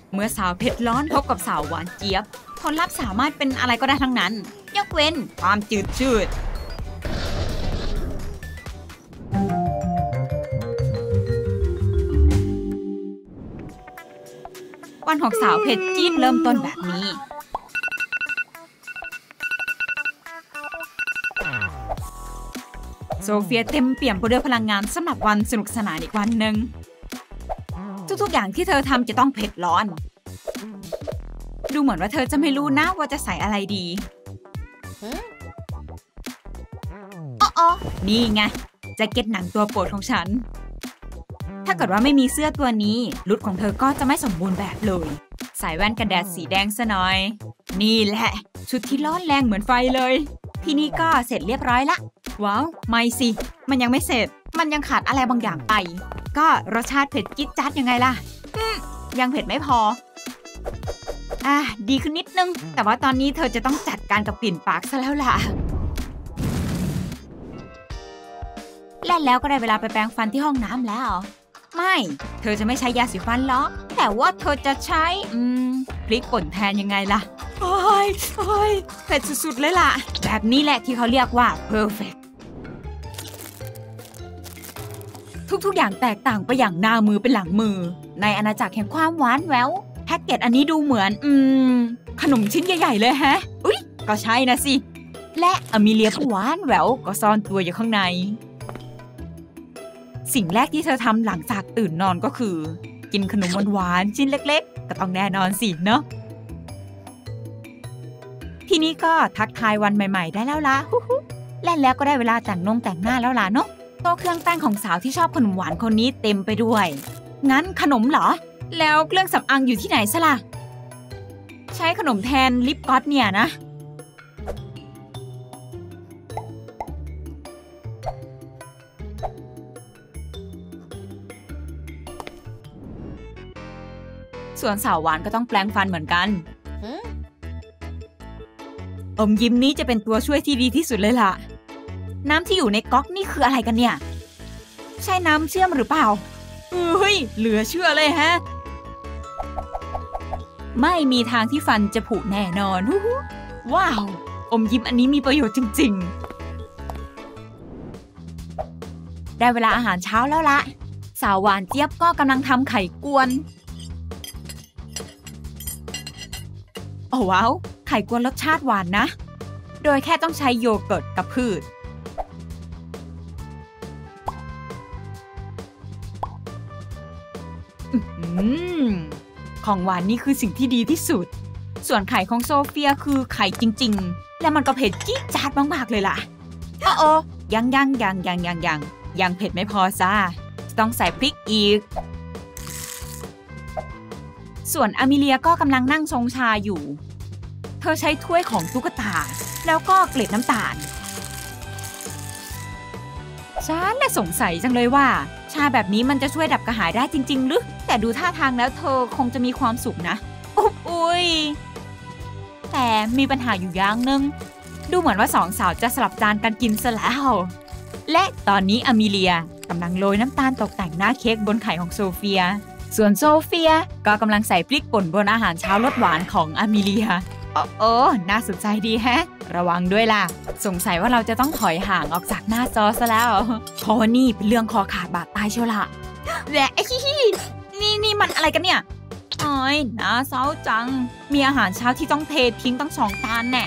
เมื่อสาวเผ็ดร้อนพบกับสาวหวานเจี๊ยบผลลัพธ์สามารถเป็นอะไรก็ได้ทั้งนั้นยกเว้นความจืดชืดวันของสาวเผ็ดจี๊ดเริ่มต้นแบบนี้โซเฟียเต็มเปี่ยมไปด้วยพลังงานสำหรับวันสนุกสนานอีกวันหนึ่งทุกๆอย่างที่เธอทำจะต้องเผ็ดร้อนดูเหมือนว่าเธอจะไม่รู้นะว่าจะใส่อะไรดีอ๋อนี่ไงแจ็คเก็ตหนังตัวโปรดของฉันถ้าเกิดว่าไม่มีเสื้อตัวนี้ลุคของเธอก็จะไม่สมบูรณ์แบบเลยใส่แว่นกันแดดสีแดงซะหน่อยนี่แหละชุดที่ร้อนแรงเหมือนไฟเลยทีนี้ก็เสร็จเรียบร้อยละว้าวไม่สิมันยังไม่เสร็จมันยังขาดอะไรบางอย่างไปก็รสชาติเผ็ดจิ๊ดจ๊าดยังไงล่ะยังเผ็ดไม่พอดีขึ้นนิดนึงแต่ว่าตอนนี้เธอจะต้องจัดการกับกลิ่นปากซะแล้วล่ะแล้วก็ได้เวลาไปแปรงฟันที่ห้องน้ำแล้วไม่เธอจะไม่ใช้ยาสีฟันหรอกแต่ว่าเธอจะใช้พริกป่นแทนยังไงล่ะโอ้ยเผ็ดสุดๆเลยล่ะแบบนี้แหละที่เขาเรียกว่า perfect ทุกๆอย่างแตกต่างไปอย่างหน้ามือเป็นหลังมือในอาณาจักรแห่งความหวานแหววแพ็กเกจอันนี้ดูเหมือนขนมชิ้นใหญ่ๆเลยแฮะอุ๊ยก็ใช่นะสิและอมิเลียผู้หวานแหววก็ซ่อนตัวอยู่ข้างในสิ่งแรกที่เธอทำหลังจากตื่นนอนก็คือกินขนมหวานๆชิ้นเล็กๆก็ต้องแน่นอนสิเนาะทีนี้ก็ทักทายวันใหม่ๆได้แล้วล่ะแล้วก็ได้เวลาแต่งหน้าแล้วล่ะเนาะโต๊ะเครื่องแต่งของสาวที่ชอบขนมหวานคนนี้เต็มไปด้วยงั้นขนมเหรอแล้วเครื่องสำอางอยู่ที่ไหนซะล่ะใช้ขนมแทนลิปกลอสเนี่ยนะส่วนสาวหวานก็ต้องแปรงฟันเหมือนกันอมยิ้มนี้จะเป็นตัวช่วยที่ดีที่สุดเลยล่ะน้ำที่อยู่ในก๊อกนี่คืออะไรกันเนี่ยใช่น้ำเชื่อมหรือเปล่าเฮ้ยเหลือเชื่อเลยฮะไม่มีทางที่ฟันจะผุแน่นอนว้าวอมยิ้มอันนี้มีประโยชน์จริงๆได้เวลาอาหารเช้าแล้วละสาวหวานเจี๊ยบก็กำลังทำไข่กวนโอ้ว้าวไข่กวนรสชาติหวานนะโดยแค่ต้องใช้โยเกิร์ตกับพืชของหวานนี่คือสิ่งที่ดีที่สุดส่วนไข่ของโซเฟียคือไข่จริงๆและมันก็เผ็ดจี๊ดจ๊าดมากๆเลยล่ะยังเผ็ดไม่พอจ้าต้องใส่พริกอีกส่วนอมิเลียก็กำลังนั่งชงชาอยู่เธอใช้ถ้วยของตุ๊กตาแล้วก็เกล็ดน้ำตาลฉันน่ะสงสัยจังเลยว่าชาแบบนี้มันจะช่วยดับกระหายได้จริงๆหรือแต่ดูท่าทางแล้วเธอคงจะมีความสุขนะอุ๊ยแต่มีปัญหาอยู่อย่างนึงดูเหมือนว่าสองสาวจะสลับจานกันกินซะแล้วและตอนนี้อมิเลียกำลังโรยน้ำตาลตกแต่งหน้าเค้กบนไข่ของโซเฟียส่วนโซเฟียก็กำลังใส่พริกป่นบนอาหารเช้ารสหวานของอมิเลียน่าสนใจดีแฮะระวังด้วยล่ะสงสัยว่าเราจะต้องถอยห่างออกจากหน้าจอซะแล้วเพราะว่านี่เป็นเรื่องคอขาดบาดตายเชียวล่ะและนี่มันอะไรกันเนี่ยน่าเศร้าจังมีอาหารเช้าที่ต้องเททิ้งตั้ง2 จานแน่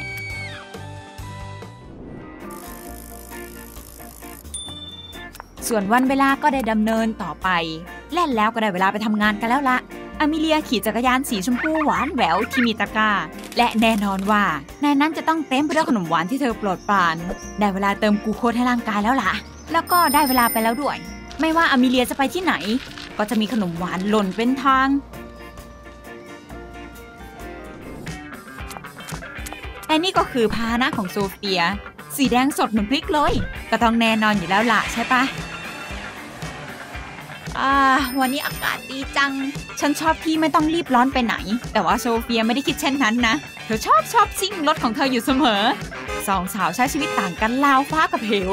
ส่วนวันเวลาก็ได้ดำเนินต่อไปแล้วก็ได้เวลาไปทำงานกันแล้วละอมิเลียขี่จักรยานสีชมพูหวานแหววที่มีตะกร้าและแน่นอนว่าในนั้นจะต้องเต็มไปด้วยขนมหวานที่เธอโปรดปรานได้เวลาเติมกลูโคสให้ร่างกายแล้วล่ะแล้วก็ได้เวลาไปแล้วด้วยไม่ว่าอมิเลียจะไปที่ไหนก็จะมีขนมหวานหล่นเป็นทางและนี่ก็คือพาหนะของโซเฟียสีแดงสดเหมือนพริกเลยก็ต้องแน่นอนอยู่แล้วล่ะใช่ปะวันนี้อากาศดีจังฉันชอบที่ไม่ต้องรีบร้อนไปไหนแต่ว่าโซเฟียไม่ได้คิดเช่นนั้นนะเธอชอบซิ่งรถของเธออยู่เสมอสองสาวใช้ชีวิตต่างกันราวฟ้ากับเหว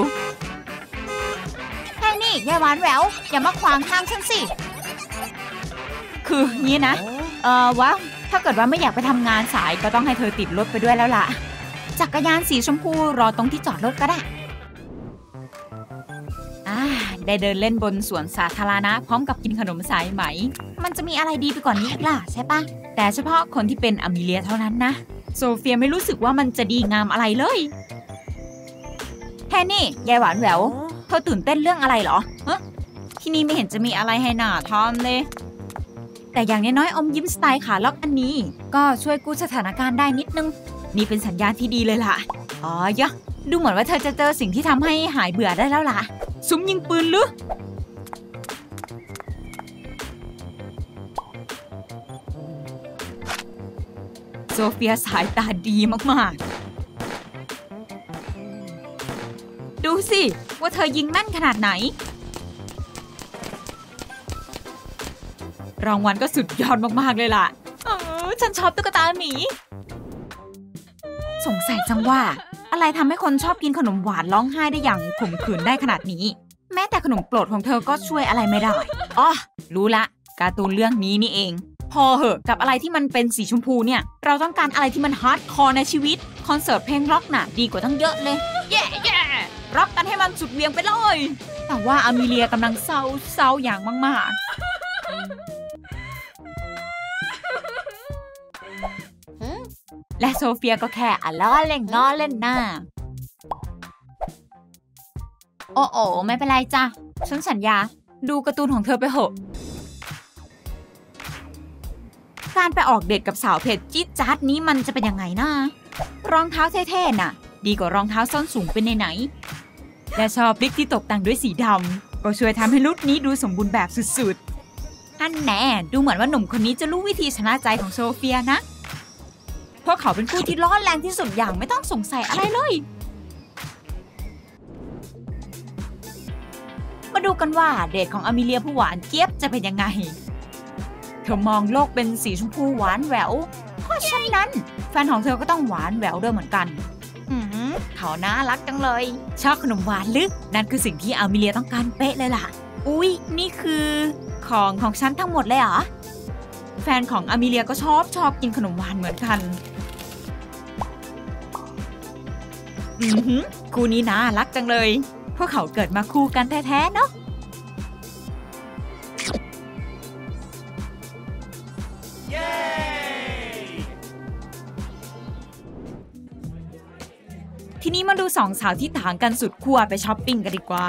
แค่นี้ยายหวานแหววอย่ามาขวางทางฉันสิคืองี้นะวะถ้าเกิดว่าไม่อยากไปทำงานสายก็ต้องให้เธอติดรถไปด้วยแล้วล่ะจักรยานสีชมพูรอตรงที่จอดรถก็ได้ได้เดินเล่นบนสวนสาธารณะพร้อมกับกินขนมสายไหมมันจะมีอะไรดีไปกว่านี้อีกล่ะใช่ปะแต่เฉพาะคนที่เป็นอมิเลียเท่านั้นนะโซเฟียไม่รู้สึกว่ามันจะดีงามอะไรเลยแค่นี้ยายหวานแหววเธอตื่นเต้นเรื่องอะไรเหรอที่นี่ไม่เห็นจะมีอะไรให้หน่าทำเลยแต่อย่างน้อยๆอมยิ้มสไตล์ขาล็อกอันนี้ก็ช่วยกู้สถานการณ์ได้นิดนึงนี่เป็นสัญญาณที่ดีเลยล่ะยะดูเหมือนว่าเธอจะเจอสิ่งที่ทำให้หายเบื่อได้แล้วล่ะซุ้มยิงปืนหรือโซเฟียสายตาดีมากๆดูสิว่าเธอยิงแม่นขนาดไหนรางวัลก็สุดยอดมากๆเลยล่ะฉันชอบตุ๊กตาหมีสงสัยจังว่าอะไรทำให้คนชอบกินขนมหวานร้องไห้ได้อย่างขมขื่นได้ขนาดนี้แม้แต่ขนมโปรดของเธอก็ช่วยอะไรไม่ได้รู้ละการ์ตูนเรื่องนี้นี่เองพอเหอะกับอะไรที่มันเป็นสีชมพูเนี่ยเราต้องการอะไรที่มันฮาร์ดคอร์ในชีวิตคอนเสิร์ตเพลงร็อกน่ะดีกว่าตั้งเยอะเลยเย่ร็อกกันให้มันสุดเวียงไปเลยแต่ว่าอมิเลียกำลังเศร้าอย่างมากๆและโซเฟียก็แค่ล้อเล่นหน้าโอ้ไม่เป็นไรจ้ะฉันสัญญาดูการ์ตูนของเธอไปเหอะการไปออกเดทกับสาวเพจจี๊ดจ๊าดนี้มันจะเป็นยังไงนะรองเท้าเท่ๆน่ะดีกว่ารองเท้าส้นสูงเป็นไหนและชอบลิปที่ตกแต่งด้วยสีดำก็ช่วยทำให้ลุคนี้ดูสมบูรณ์แบบสุดๆอันแน่ดูเหมือนว่าหนุ่มคนนี้จะรู้วิธีชนะใจของโซเฟียนะเพราะเขาเป็นผู้ที่ร้อนแรงที่สุดอย่างไม่ต้องสงสัยอะไรเลยมาดูกันว่าเดทของอมิเลียผู้หวานเจี๊ยบจะเป็นยังไงเธอมองโลกเป็นสีชมพูหวานแหววเพราะฉะนั้นแฟนของเธอก็ต้องหวานแหววด้วยเหมือนกันเขาน่ารักจังเลยชอบขนมหวานลึกนั่นคือสิ่งที่อมิเลียต้องการเป๊ะเลยล่ะอุ๊ยนี่คือของฉันทั้งหมดเลยเหรอแฟนของอมิเลียก็ชอบกินขนมหวานเหมือนกันคู่นี้น่ารักจังเลยพวกเขาเกิดมาคู่กันแท้ๆเนาะทีนี้มาดูสองสาวที่ต่างกันสุดขั้วไปช้อปปิ้งกันดีกว่า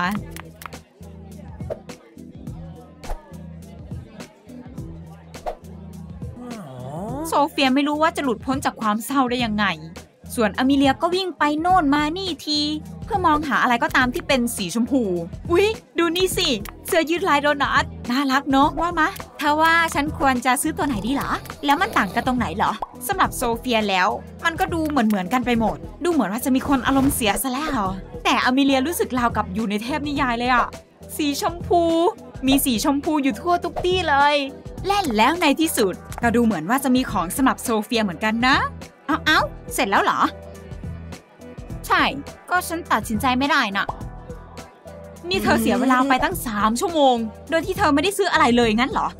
โซเฟียไม่รู้ว่าจะหลุดพ้นจากความเศร้าได้ยังไงส่วนอมิเลียก็วิ่งไปโน่นมานี่ทีเพื่อมองหาอะไรก็ตามที่เป็นสีชมพูอุ๊ยดูนี่สิเสื้อยืดลายโดนัทน่ารักเนาะว่ามะถ้าว่าฉันควรจะซื้อตัวไหนดีเหรอแล้วมันต่างกันตรงไหนเหรอสำหรับโซเฟียแล้วมันก็ดูเหมือนกันไปหมดดูเหมือนว่าจะมีคนอารมณ์เสียซะแล้วแต่อมิเลียรู้สึกราวกับอยู่ในเทพนิยายเลยอะสีชมพูมีสีชมพูอยู่ทั่วทุกที่เลยแล่นแล้วในที่สุดก็ดูเหมือนว่าจะมีของสำหรับโซเฟียเหมือนกันนะเอ้าเสร็จแล้วเหรอใช่ก็ฉันตัดสินใจไม่ได้น่ะนี่เธอเสียเวลาไปตั้ง3 ชั่วโมงโดยที่เธอไม่ได้ซื้ออะไรเลยงั้นเหรอ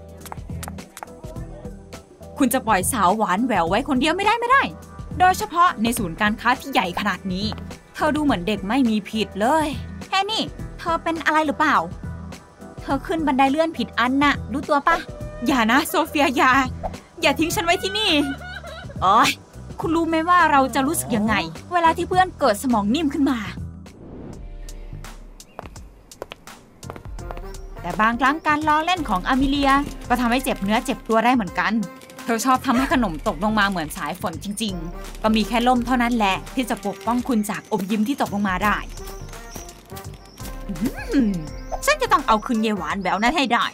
คุณจะปล่อยสาวหวานแหววไว้คนเดียวไม่ได้โดยเฉพาะในศูนย์การค้าที่ใหญ่ขนาดนี้เธอดูเหมือนเด็กไม่มีผิดเลยแค่นี้เธอเป็นอะไรหรือเปล่าเธอขึ้นบันไดเลื่อนผิดอันน่ะรู้ตัวปะอย่านะโซเฟียอย่าทิ้งฉันไว้ที่นี่คุณรู้ไหมว่าเราจะรู้สึกยังไงเวลาที่เพื่อนเกิดสมองนิ่มขึ้นมาแต่บางครั้งการล้อเล่นของอมิเลียก็ทำให้เจ็บเนื้อเจ็บตัวได้เหมือนกันเธอชอบทำให้ขนมตกลงมาเหมือนสายฝนจริงๆก็มีแค่ลมเท่านั้นแหละที่จะปกป้องคุณจากอมยิ้มที่ตกลงมาได้ฉันจะต้องเอาคืนเยหวานแบบนั้นให้ได้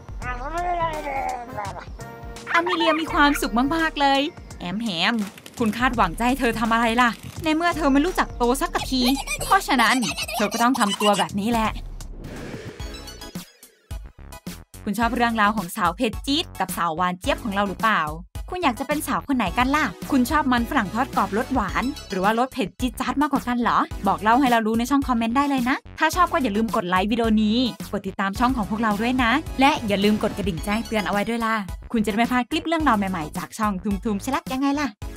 อมิเลียมีความสุขมากๆเลยแฮมคุณคาดหวังจะให้เธอทำอะไรล่ะในเมื่อเธอไม่รู้จักโตสักทีเพราะฉะนั้นเธอก็ต้องทำตัวแบบนี้แหละคุณชอบเรื่องราวของสาวเพชรจี๊ดกับสาวหวานเจี๊ยบของเราหรือเปล่าคุณอยากจะเป็นสาวคนไหนกันล่ะคุณชอบมันฝรั่งทอดกรอบรสหวานหรือว่ารสเผ็ดจี๊ดจ๊าดมากกว่ากันเหรอบอกเล่าให้เรารู้ในช่องคอมเมนต์ได้เลยนะถ้าชอบก็อย่าลืมกดไลค์วิดีโอนี้กดติดตามช่องของพวกเราด้วยนะและอย่าลืมกดกระดิ่งแจ้งเตือนเอาไว้ด้วยล่ะคุณจะไม่พลาดคลิปเรื่องราวใหม่ๆจากช่องทุมๆชลักยังไงล่ะ